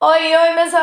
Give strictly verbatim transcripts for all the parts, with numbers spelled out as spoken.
Oi, oi, meus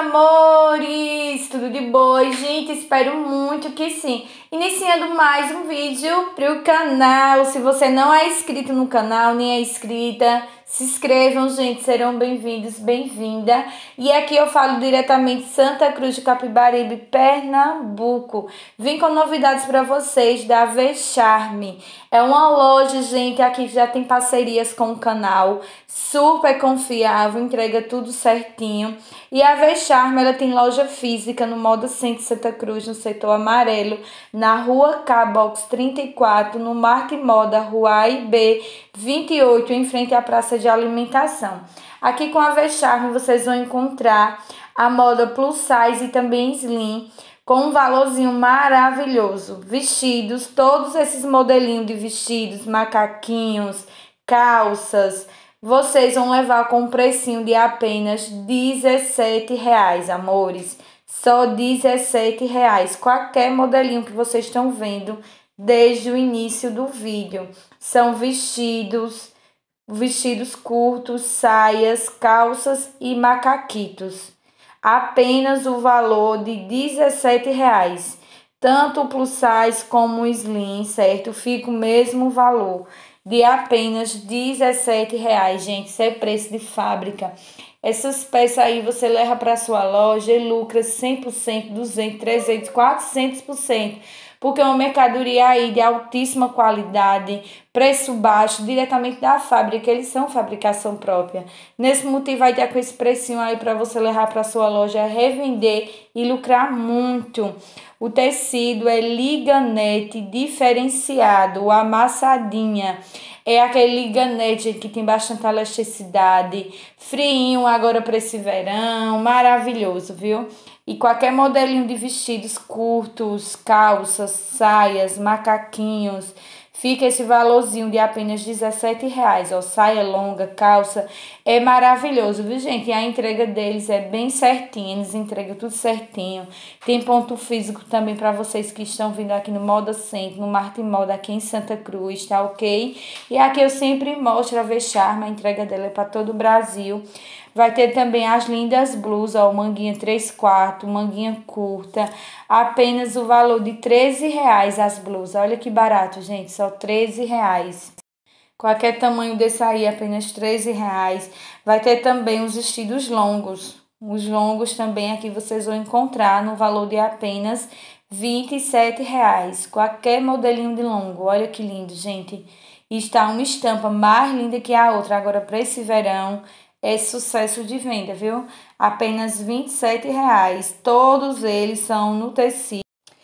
amores! Tudo de boa? Gente, espero muito que sim. Iniciando mais um vídeo pro canal. Se você não é inscrito no canal, nem é inscrita, se inscrevam, gente. Serão bem-vindos, bem-vinda. E aqui eu falo diretamente de Santa Cruz de Capibaribe, Pernambuco. Vim com novidades para vocês da V-Charme. É uma loja, gente, aqui já tem parcerias com o canal. Super confiável, entrega tudo certinho. E a V-Charme, ela tem loja física no Moda Center Santa Cruz, no setor amarelo, na Rua K, box trinta e quatro, no Marte Moda, Rua A e B, vinte e oito, em frente à praça de alimentação. Aqui com a V-Charme vocês vão encontrar a moda plus size e também slim, com um valorzinho maravilhoso. Vestidos, todos esses modelinhos de vestidos, macaquinhos, calças, vocês vão levar com um precinho de apenas dezessete reais, amores. Só dezessete reais. Qualquer modelinho que vocês estão vendo desde o início do vídeo. São vestidos, vestidos curtos, saias, calças e macaquitos. Apenas o valor de dezessete reais. Tanto o plus size como o slim, certo? Fica o mesmo valor de apenas dezessete reais, gente. Isso é preço de fábrica. Essas peças aí você leva para sua loja e lucra cem por cento, duzentos por cento, trezentos por cento, quatrocentos por cento. Porque é uma mercadoria aí de altíssima qualidade, preço baixo, diretamente da fábrica. Eles são fabricação própria. Nesse motivo vai ter com esse precinho aí para você levar para sua loja, revender e lucrar muito. O tecido é liganete diferenciado, amassadinha. É aquele liganete que tem bastante elasticidade, friinho agora para esse verão, maravilhoso, viu? E qualquer modelinho de vestidos curtos, calças, saias, macaquinhos, fica esse valorzinho de apenas dezessete reais, ó, saia longa, calça, é maravilhoso, viu, gente? E a entrega deles é bem certinha, eles entregam tudo certinho. Tem ponto físico também para vocês que estão vindo aqui no Moda Center, no Marte Moda, aqui em Santa Cruz, tá ok? E aqui eu sempre mostro a V-Charme, a entrega dela é para todo o Brasil. Vai ter também as lindas blusas, ó, manguinha três quartos, manguinha curta, apenas o valor de treze reais as blusas. Olha que barato, gente, só treze reais. Qualquer tamanho desse aí, apenas treze reais. Vai ter também os vestidos longos. Os longos também aqui vocês vão encontrar no valor de apenas vinte e sete reais. Qualquer modelinho de longo, olha que lindo, gente. E está uma estampa mais linda que a outra. Agora, para esse verão, é sucesso de venda, viu? Apenas vinte e sete reais. Todos eles são no tecido.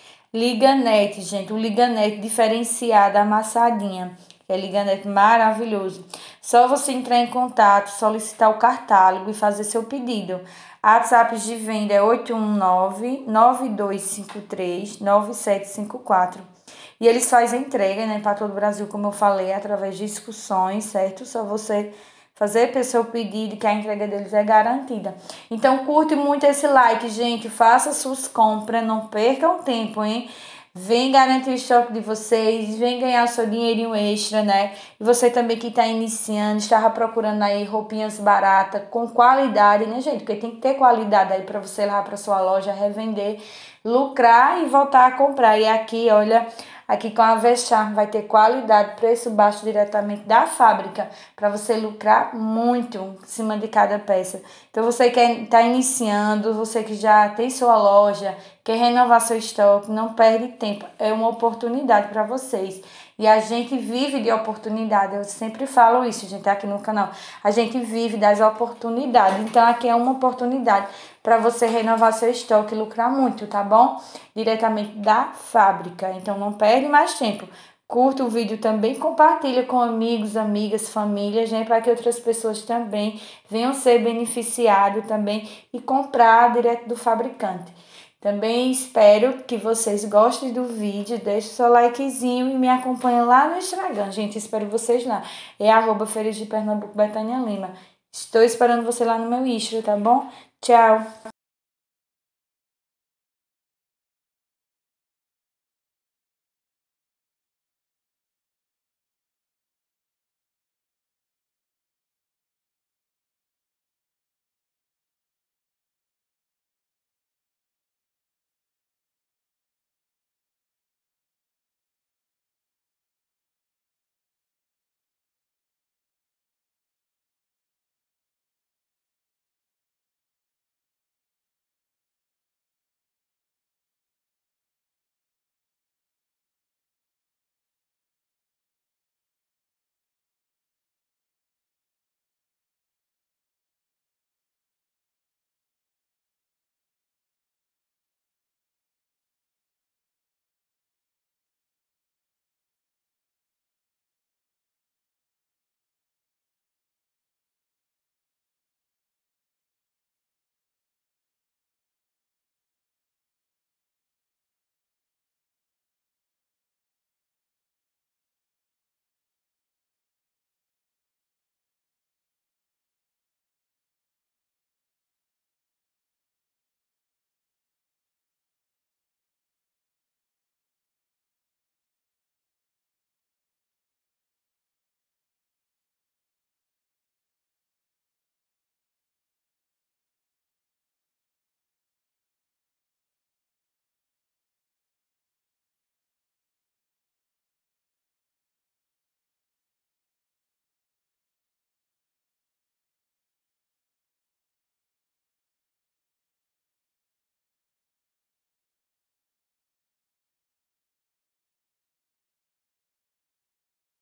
Liganete, gente. O liganete diferenciado, amassadinha. É liganete maravilhoso. Só você entrar em contato, solicitar o catálogo e fazer seu pedido. WhatsApp de venda é oito um nove, nove dois cinco três, nove sete cinco quatro. E eles fazem entrega, né, para todo o Brasil, como eu falei, através de excursões, certo? Só você fazer o seu pedido, que a entrega deles é garantida. Então, curte muito esse like, gente. Faça suas compras, não percam tempo, hein? Vem garantir o estoque de vocês, vem ganhar o seu dinheirinho extra, né? E você também que está iniciando, estava procurando aí roupinhas baratas, com qualidade, né, gente? Porque tem que ter qualidade aí para você levar para sua loja, revender, lucrar e voltar a comprar. E aqui, olha, aqui com a V-Charme vai ter qualidade, preço baixo diretamente da fábrica, para você lucrar muito em cima de cada peça. Então, você que está iniciando, você que já tem sua loja, quer renovar seu estoque, não perde tempo. É uma oportunidade para vocês. E a gente vive de oportunidade. Eu sempre falo isso, gente, aqui no canal. A gente vive das oportunidades. Então, aqui é uma oportunidade para você renovar seu estoque e lucrar muito, tá bom? Diretamente da fábrica. Então, não perde mais tempo. Curta o vídeo também, compartilha com amigos, amigas, família, gente, para que outras pessoas também venham ser beneficiadas também e comprar direto do fabricante. Também espero que vocês gostem do vídeo, deixe seu likezinho e me acompanhem lá no Instagram, gente, espero vocês lá. É arroba Feiras de Pernambuco, Betânia Lima. Estou esperando você lá no meu Insta, tá bom? Tchau!